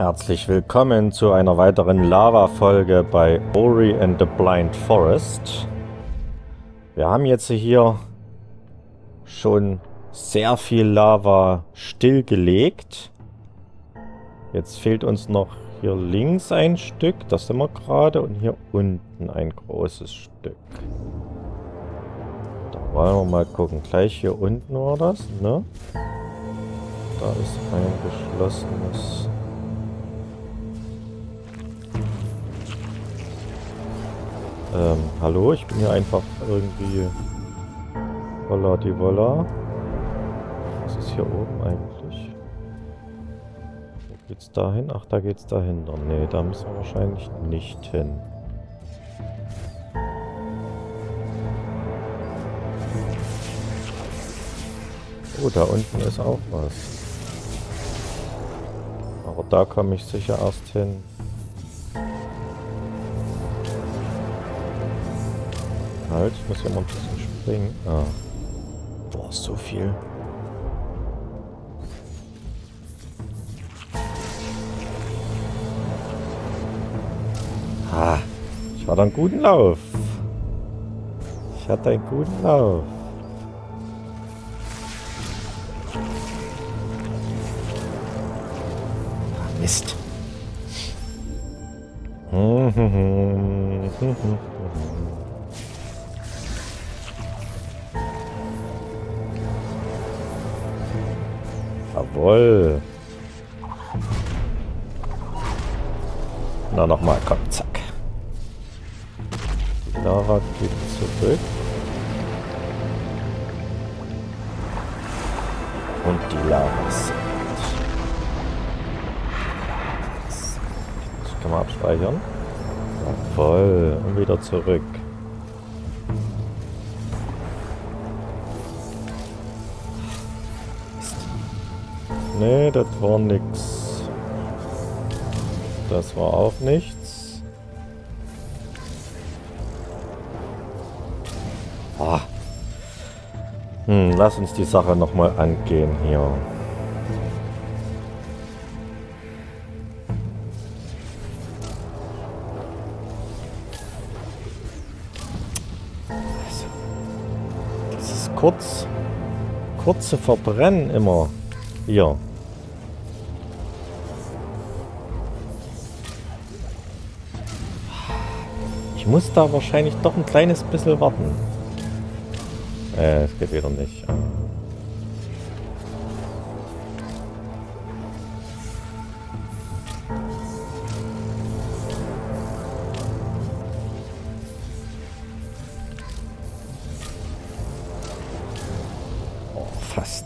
Herzlich willkommen zu einer weiteren Lava-Folge bei Ori and the Blind Forest. Wir haben jetzt hier schon sehr viel Lava stillgelegt. Jetzt fehlt uns noch hier links ein Stück, das sind wir gerade, und hier unten ein großes Stück. Da wollen wir mal gucken. Gleich hier unten war das, ne? Da ist ein geschlossenes... hallo, ich bin hier einfach irgendwie Volla die Volla. Was ist hier oben eigentlich? Wo geht's da hin? Ach, da geht's dahinter. Nee, da müssen wir wahrscheinlich nicht hin. Oh, da unten ist auch was. Aber da komme ich sicher erst hin. Halt, ich muss ja mal ein bisschen springen. Ah. Boah, so viel. Ah, ich hatte einen guten Lauf. Ich hatte einen guten Lauf. Ah, Mist. Jawohl. Na, nochmal, komm, zack. Die Lava geht zurück. Und die Lava sinkt. Das kann man abspeichern. Jawohl. Und wieder zurück. Nee, das war nix. Das war auch nichts. Ah. Lass uns die Sache nochmal angehen hier. Also, dieses kurze Verbrennen immer. Hier. Ich muss da wahrscheinlich doch ein kleines bisschen warten. Es geht wieder nicht. Oh, fast.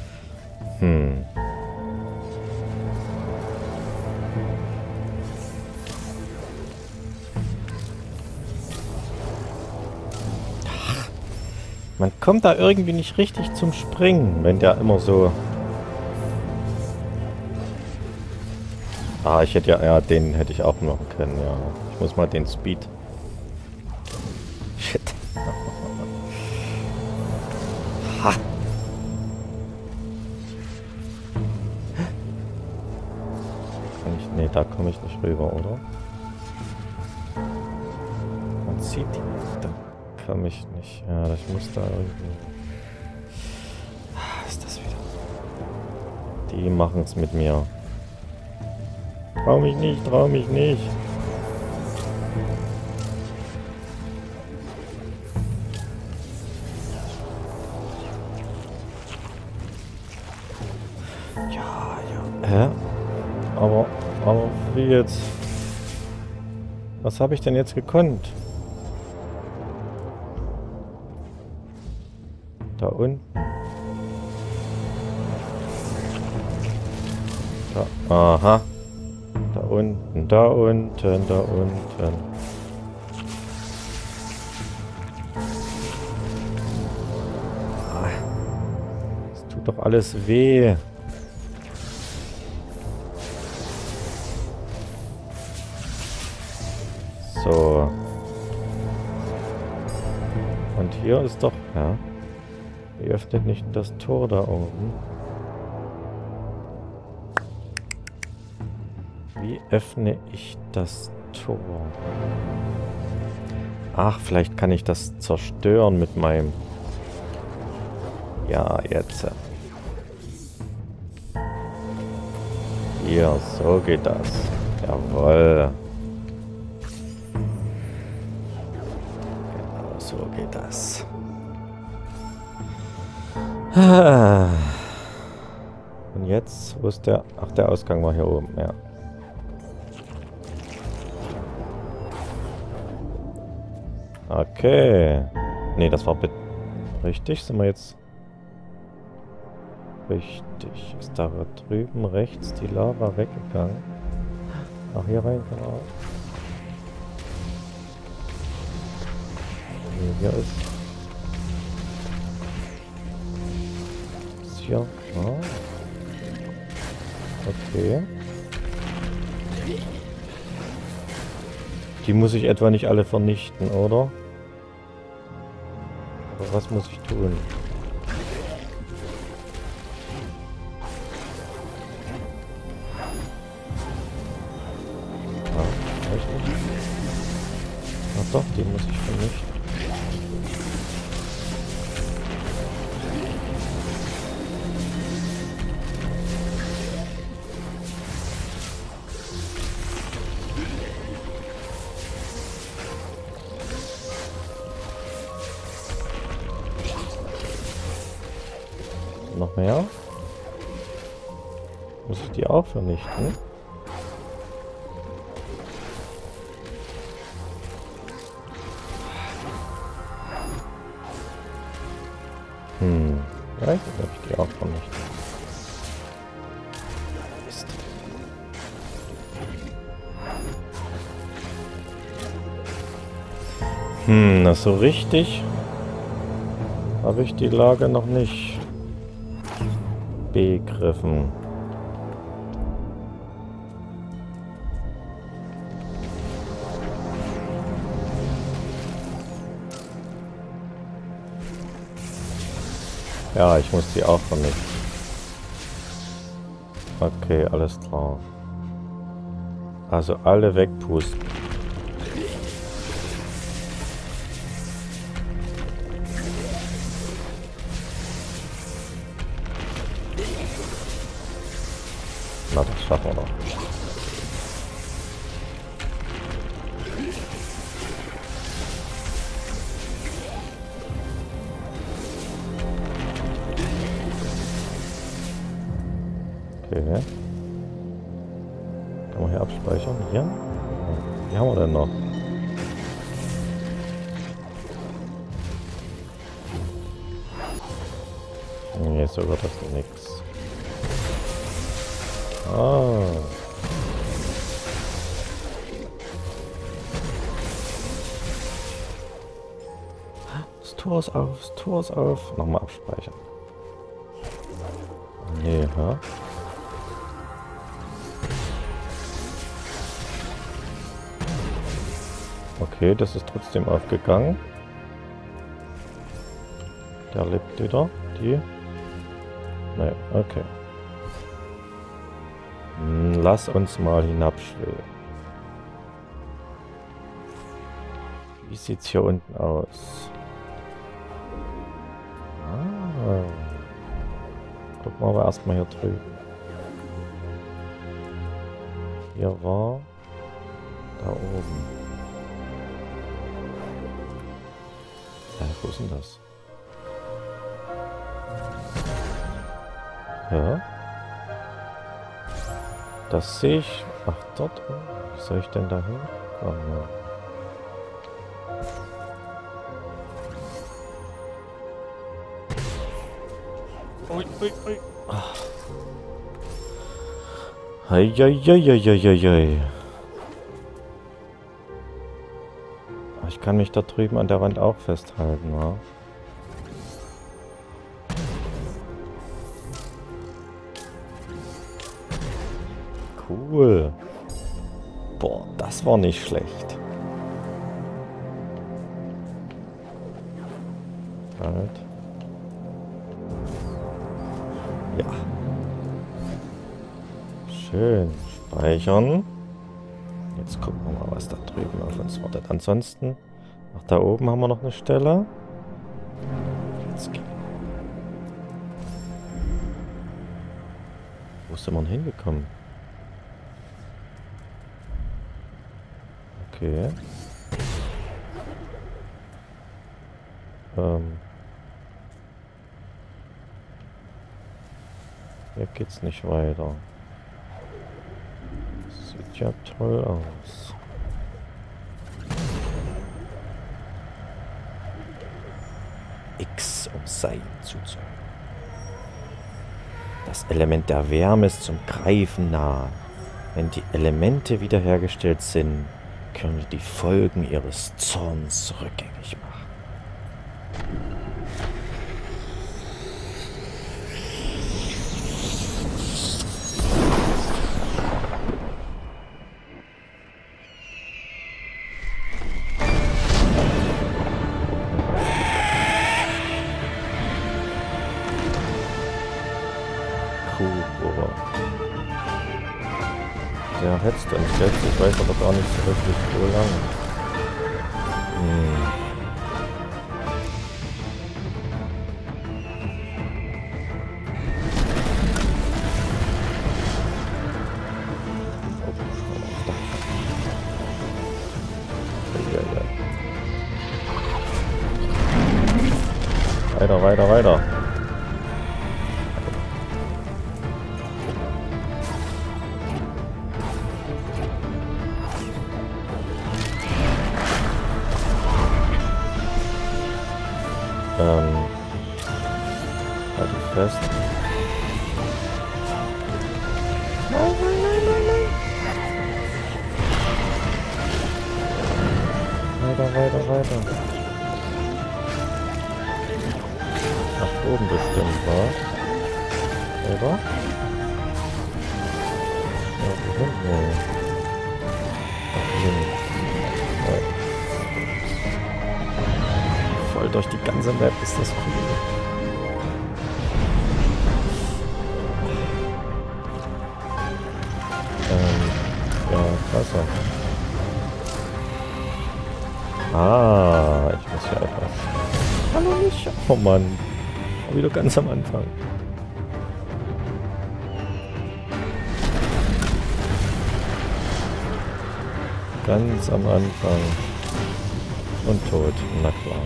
Man kommt da irgendwie nicht richtig zum Springen, wenn der immer so... Ah, ich hätte ja, den hätte ich auch machen können, ja. Ich muss mal den Speed... Shit. Ha. Nee, da komme ich nicht rüber, oder? Man sieht die... Da komme ich nicht. Ja, ich muss da irgendwie... Ah, ist das wieder... Die machen es mit mir. Trau mich nicht, trau mich nicht. Ja, ja. Hä? Aber wie jetzt? Was habe ich denn jetzt gekonnt? Da unten. Da, aha. Da unten, da unten, da unten. Es tut doch alles weh. So. Und hier ist doch, ja. Ihr öffnet nicht das Tor da oben. Wie öffne ich das Tor? Ach, vielleicht kann ich das zerstören mit meinem... Ja, jetzt. Hier, so geht das. Jawohl. Genau, so geht das. Und jetzt, wo ist der? Ach, der Ausgang war hier oben, ja. Okay. Nee, das war richtig. Sind wir jetzt... Richtig. Ist da drüben rechts die Lava weggegangen? Ach, hier rein kann man auch. Nee, hier ist hier. Ah. Okay. Die muss ich etwa nicht alle vernichten, oder? Aber was muss ich tun? Ach doch, den muss ich vernichten. Noch mehr? Muss ich die auch vernichten? Vielleicht habe ich die auch vernichtet. Mist. Na so richtig habe ich die Lage noch nicht begriffen. Ja, ich muss die auch vernichten. Okay, alles klar. Also alle wegpusten. Na, das schaffen wir noch. Okay. Kann man hier abspeichern? Hier? Wie haben wir denn noch? Nee, so wird das nix. Ah. Das Tor ist auf, das Tor ist auf. Nochmal abspeichern. Nee, hä? Okay, das ist trotzdem aufgegangen. Der lebt wieder. Die? Nein, okay. Lass uns mal hinabschweben. Wie sieht's hier unten aus? Ah. Gucken wir aber erstmal hier drüben. Hier war da oben. Wo ist denn das? Ja. Das sehe ich. Ach, dort. Wie soll ich denn da hin? Oh, ja. Ui, ui, ui. Eieieiei. Ich kann mich da drüben an der Wand auch festhalten, wa? Cool. Boah, das war nicht schlecht. Halt. Ja. Schön. Speichern. Jetzt gucken wir mal, was da drüben auf uns wartet. Ansonsten, ach, da oben haben wir noch eine Stelle. Jetzt gehen. Wo sind wir denn hingekommen? Okay. Hier geht's nicht weiter. Sieht ja toll aus. X, um Sein zuzuhören. Das Element der Wärme ist zum Greifen nah. Wenn die Elemente wiederhergestellt sind, können wir die Folgen ihres Zorns rückgängig machen. Der hetzt uns jetzt, ich weiß aber gar nicht so richtig, wo lang. Weiter, weiter, weiter. Halt dich fest. Nein, nein, nein, nein, nein. Weiter, weiter, weiter. Nach oben bestimmt, war. Oder? Ja, wo hinten? Nee. Nach links. Voll durch die ganze Map ist das cool. Ja, Wasser. Ah, ich muss hier etwas. Hallo nicht. Oh Mann. Wieder ganz am Anfang. Ganz am Anfang. Und tot. Na klar.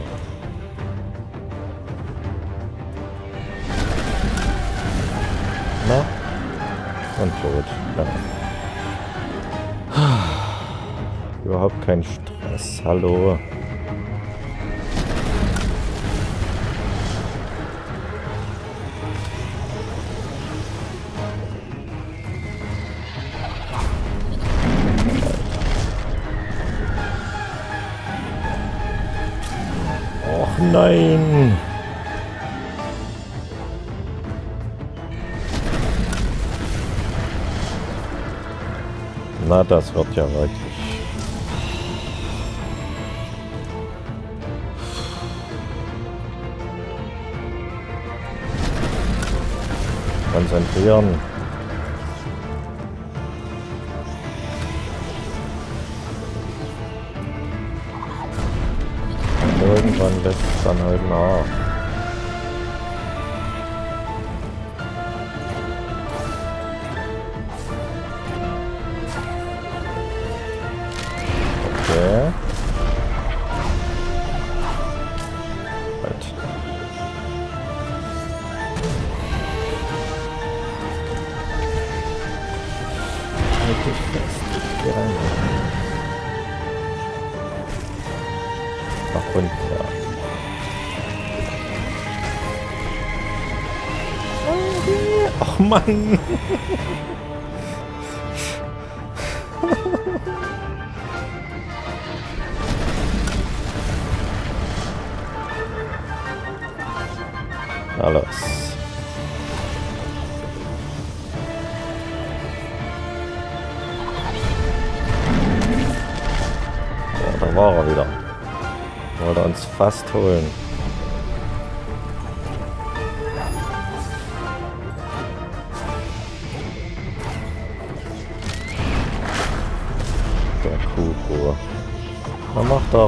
Na? Und tot. Ja. Überhaupt kein Stress. Hallo. Och nein. Na, das wird ja wirklich. Konzentrieren. Und irgendwann lässt es dann halt nach. Okay. Halt. Halt dich fest. Geh rein. Nach unten, ja. Ach Mann! Alles. Ja, da war er wieder. Wollte uns fast holen. Der Kubo. Na, mach doch.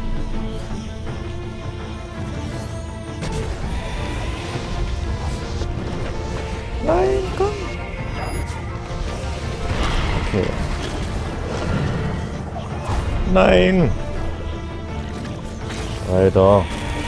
Nein, komm. Okay. Nein. Weiter.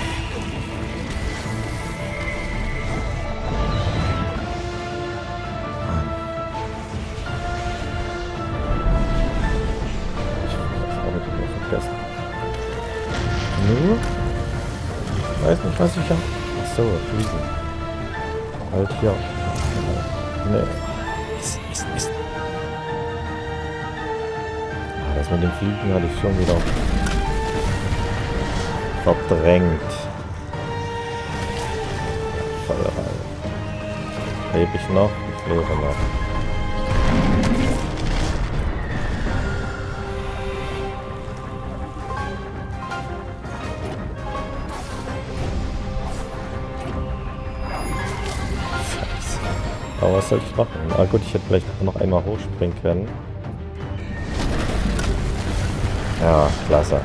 Weiß nicht, was ich habe. Achso, fliegen. Halt hier. Nee. Mist. Das mit dem Fliegen hatte ich schon wieder verdrängt. Voll rein. Lebe ich noch? Ich lebe noch. Aber was soll ich machen? Ah gut, ich hätte vielleicht noch einmal hochspringen können. Ja, klasse.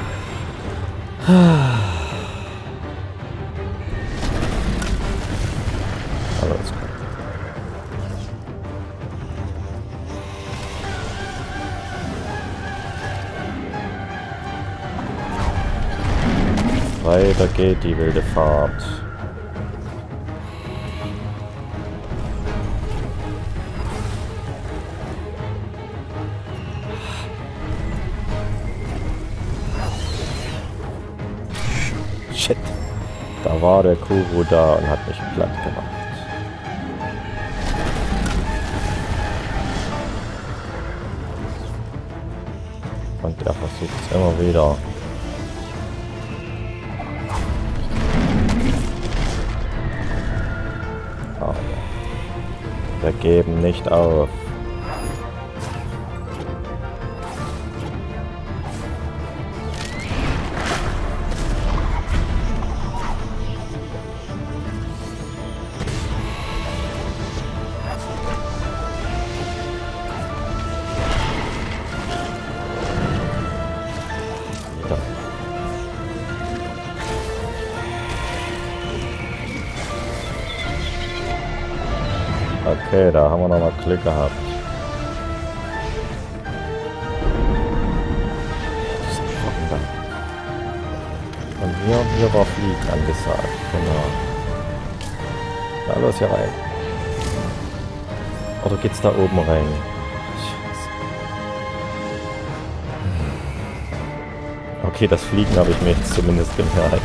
Alles gut. Weiter geht die wilde Fahrt. Shit. Da war der Kuro da und hat mich platt gemacht. Und er versucht es immer wieder. Aber wir geben nicht auf. Okay, da haben wir noch mal Glück gehabt. Und hier war Fliegen angesagt. Genau. Na los, hier rein. Oder geht's da oben rein? Scheiße. Okay, das Fliegen habe ich mir jetzt zumindest gemerkt.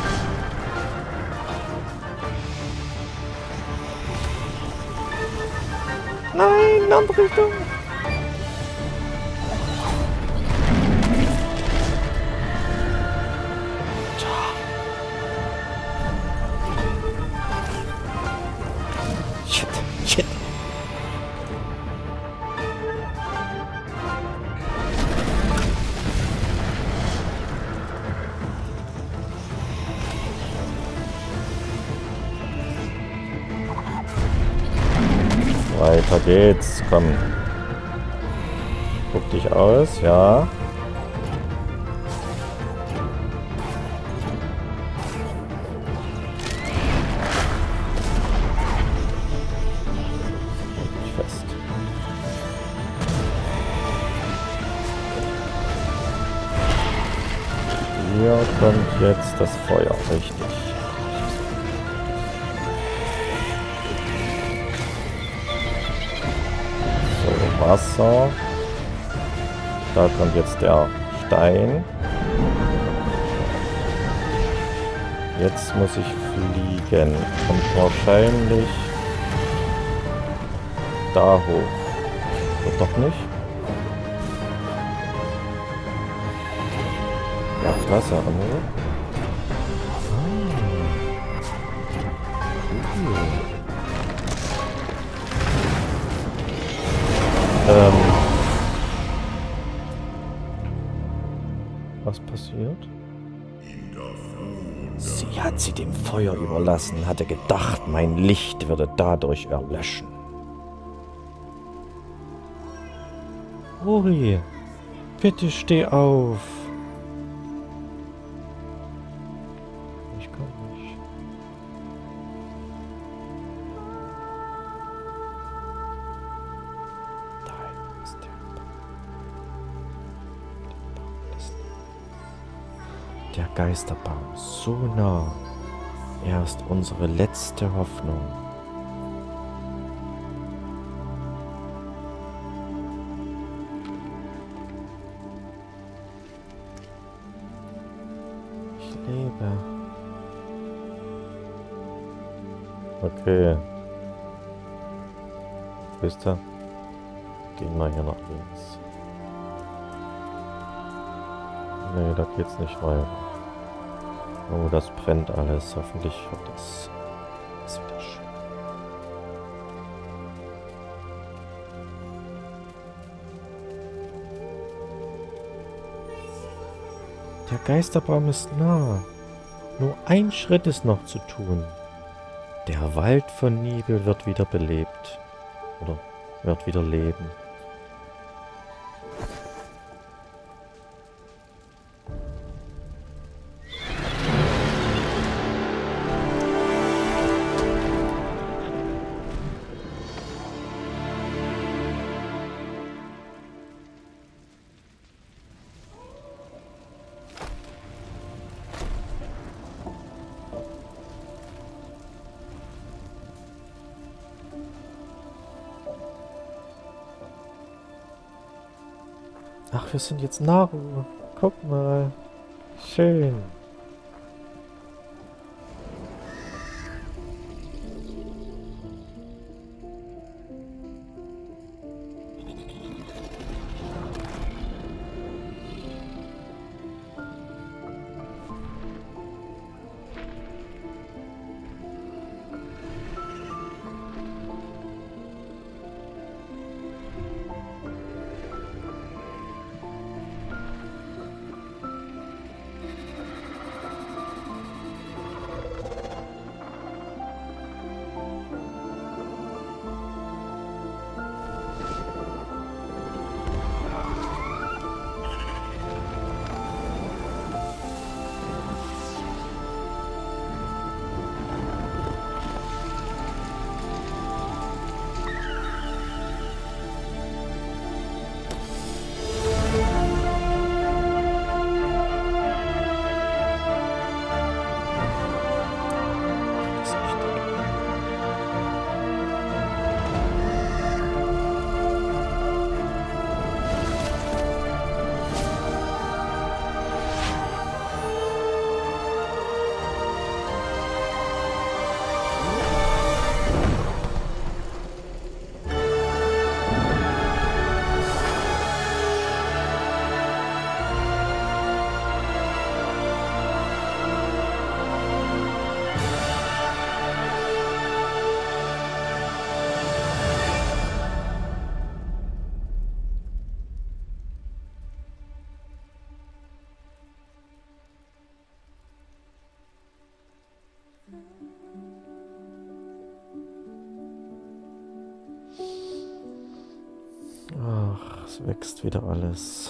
Nein, andere Richtung. Shit. Weiter geht's, komm. Guck dich aus, ja. Halt mich fest. Hier kommt jetzt das Feuer, richtig. Wasser. Da kommt jetzt der Stein. Jetzt muss ich fliegen. Kommt wahrscheinlich da hoch. Wird doch nicht? Ja, klasse, oder? Was passiert? Sie hat sie dem Feuer überlassen, hatte gedacht, mein Licht würde dadurch erlöschen. Ori, Bitte steh auf. Ich komm nicht. Da ist der Baum des Lebens. Der Geisterbaum, so nah. Er ist unsere letzte Hoffnung. Lebe. Okay. Wisst ihr? Gehen wir hier nach links. Nee, da geht's nicht weiter. Oh, das brennt alles. Hoffentlich wird das wieder schön. Der Geisterbaum ist nah. Nur ein Schritt ist noch zu tun. Der Wald von Nibel wird wieder belebt. Oder wird wieder leben. Ach, wir sind jetzt Naru. Guck mal. Schön. Ach, es wächst wieder alles.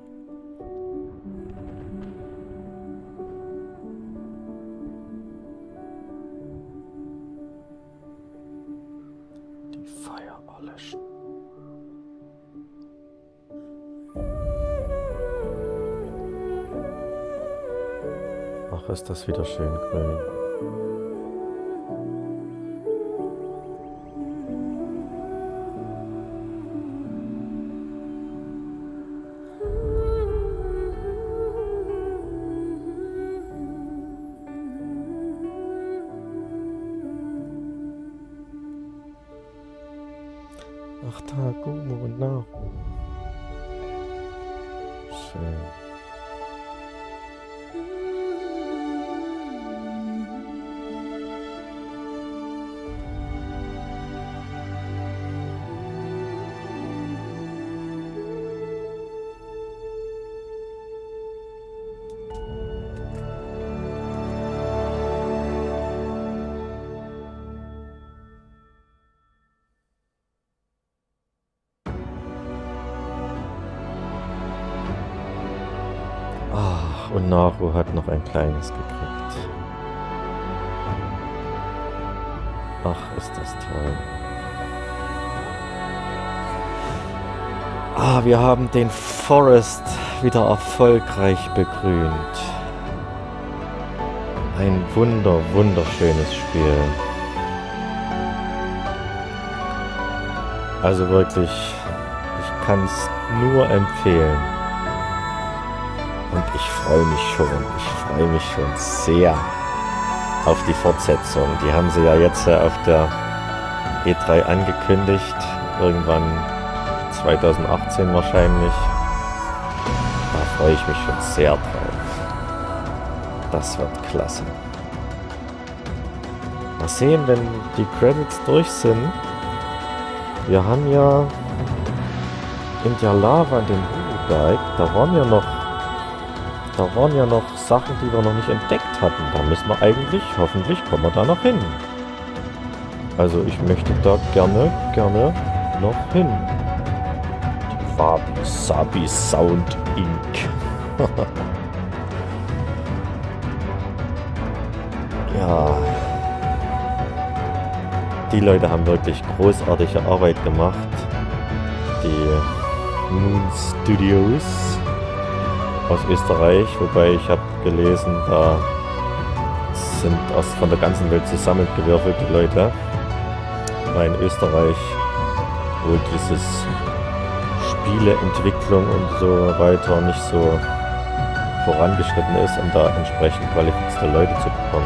Die Feuer erlöschen. Ach, ist das wieder schön grün. Ach da, Gumo und Naru. Schön. und Naru hat noch ein kleines gekriegt. Ach, ist das toll. Ah, wir haben den Forest wieder erfolgreich begrünt. Ein wunderschönes Spiel. Also wirklich, ich kann es nur empfehlen. Und ich freue mich schon sehr auf die Fortsetzung. Die haben sie ja jetzt auf der E3 angekündigt. Irgendwann 2018 wahrscheinlich. Da freue ich mich schon sehr drauf. Das wird klasse. Mal sehen, wenn die Credits durch sind. Wir haben ja in der Lava in dem Holoberg, da waren ja noch Sachen, die wir noch nicht entdeckt hatten. Da müssen wir eigentlich, hoffentlich kommen wir da noch hin. Also ich möchte da gerne noch hin. Die Wabi Sabi Sound Inc. Ja. Die Leute haben wirklich großartige Arbeit gemacht. Die Moon Studios aus Österreich, wobei ich habe gelesen, da sind von der ganzen Welt zusammengewürfelte Leute, weil in Österreich wohl dieses Spieleentwicklung und so weiter nicht so vorangeschritten ist, um da entsprechend qualifizierte Leute zu bekommen.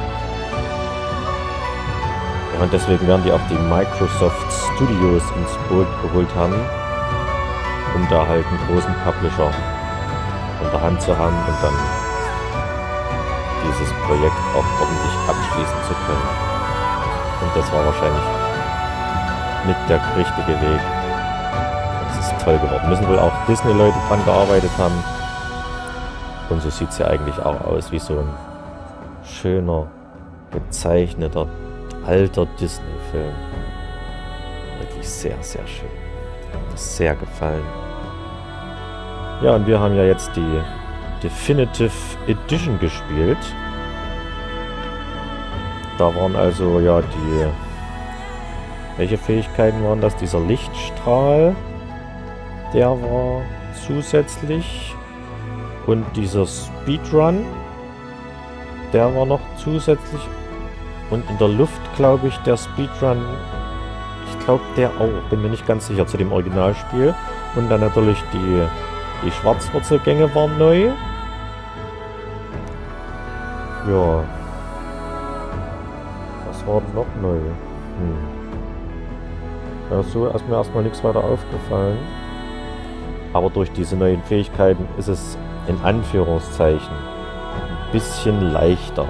Ja, und deswegen werden die auch die Microsoft Studios ins Boot geholt haben, um da halt einen großen Publisher unter Hand zu haben und dann dieses Projekt auch ordentlich abschließen zu können. Und das war wahrscheinlich mit der richtige Weg. Das ist toll geworden. Müssen wohl auch Disney-Leute dran gearbeitet haben. Und so sieht es ja eigentlich auch aus, wie so ein schöner, gezeichneter, alter Disney-Film. Wirklich sehr, sehr schön. Hat mir sehr gefallen. Ja, und wir haben ja jetzt die Definitive Edition gespielt. Da waren also ja die... Welche Fähigkeiten waren das? Dieser Lichtstrahl, der war zusätzlich. Und dieser Speedrun, der war noch zusätzlich. Und in der Luft, glaube ich, der Speedrun, ich glaube der auch, bin mir nicht ganz sicher, zu dem Originalspiel. Und dann natürlich die Schwarzwurzelgänge waren neu. Ja. Was war denn noch neu? Ja, so ist mir erstmal nichts weiter aufgefallen. Aber durch diese neuen Fähigkeiten ist es in Anführungszeichen ein bisschen leichter.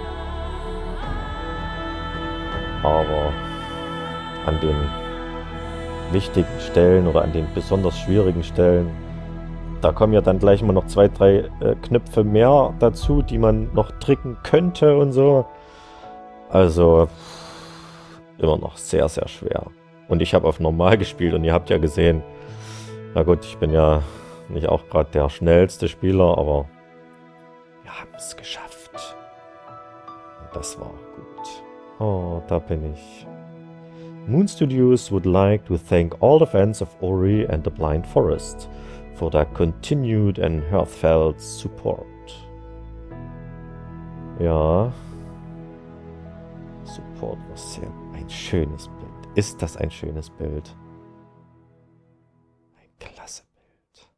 Aber an den wichtigen Stellen oder an den besonders schwierigen Stellen, da kommen ja dann gleich mal noch 2, 3 Knöpfe mehr dazu, die man noch drücken könnte und so. Also immer noch sehr, sehr schwer. Und ich habe auf normal gespielt und ihr habt ja gesehen, na gut, ich bin ja nicht auch gerade der schnellste Spieler, aber wir haben es geschafft. Und das war gut. Oh, da bin ich. Moon Studios would like to thank all the fans of Ori and the Blind Forest for their continued and heartfelt support. Ja. Support war sehr ein schönes Bild. Ist das ein schönes Bild? Ein klasse Bild.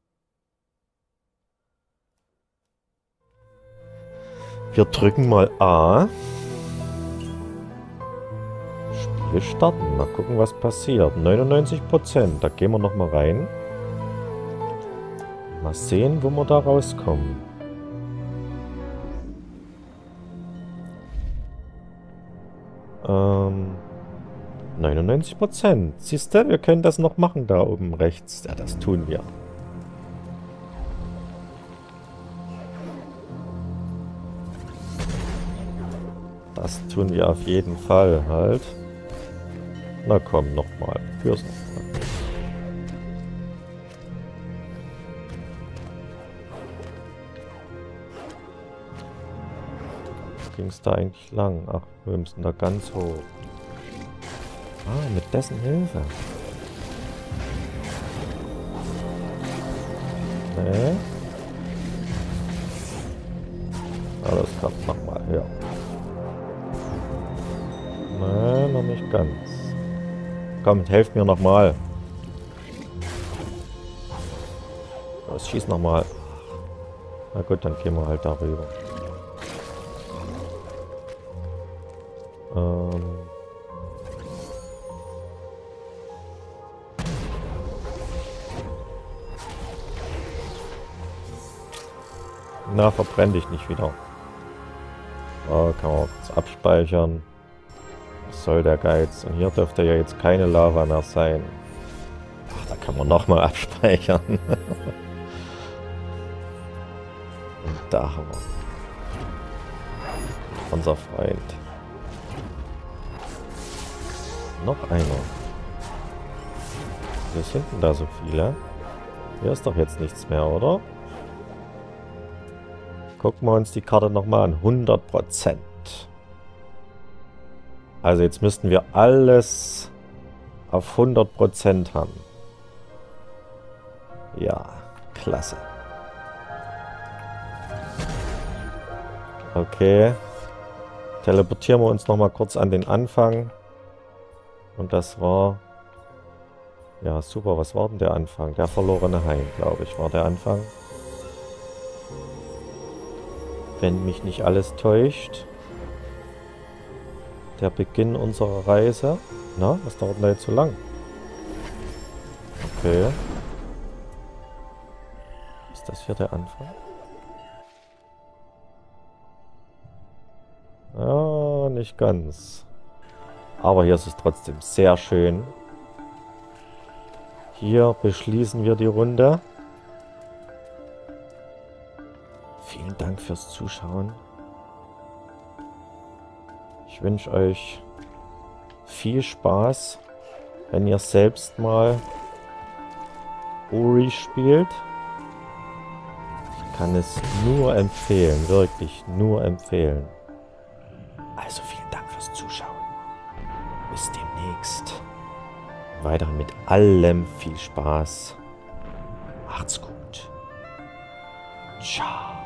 Wir drücken mal A. Spiel starten. Mal gucken, was passiert. 99%. Da gehen wir nochmal rein. Mal sehen, wo wir da rauskommen. Ähm... 99%. Siehst du, wir können das noch machen da oben rechts. Ja, das tun wir. Das tun wir auf jeden Fall halt. Na komm, nochmal. Fürs nochmal. ging es da eigentlich lang? Ach, wir müssen da ganz hoch. Ah, mit dessen Hilfe. Nee. Ah, das kommt nochmal höher. Nee, noch nicht ganz. Kommt, helft mir nochmal. Das schießt nochmal. Na gut, dann gehen wir halt darüber. Na, verbrenn dich nicht wieder. Oh, kann man kurz abspeichern. Was soll der Geiz? Und hier dürfte ja jetzt keine Lava mehr sein. Ach, da kann man nochmal abspeichern. Und da haben wir unser Freund. Noch einer. Wieso sind denn da so viele? Hier ist doch jetzt nichts mehr, oder? Gucken wir uns die Karte nochmal an. 100%. Also jetzt müssten wir alles auf 100% haben. Ja, klasse. Okay. Teleportieren wir uns nochmal kurz an den Anfang. Und das war... Ja, super. Was war denn der Anfang? Der verlorene Hain, glaube ich, war der Anfang. Wenn mich nicht alles täuscht. Der Beginn unserer Reise. Na, was dauert denn da jetzt so lang? Okay. Ist das hier der Anfang? Ah, nicht ganz. Aber hier ist es trotzdem sehr schön. Hier beschließen wir die Runde. Vielen Dank fürs Zuschauen. Ich wünsche euch viel Spaß, wenn ihr selbst mal Ori spielt. Ich kann es nur empfehlen, wirklich nur empfehlen. Also vielen Dank fürs Zuschauen. Bis demnächst. Weiterhin mit allem viel Spaß. Macht's gut. Ciao.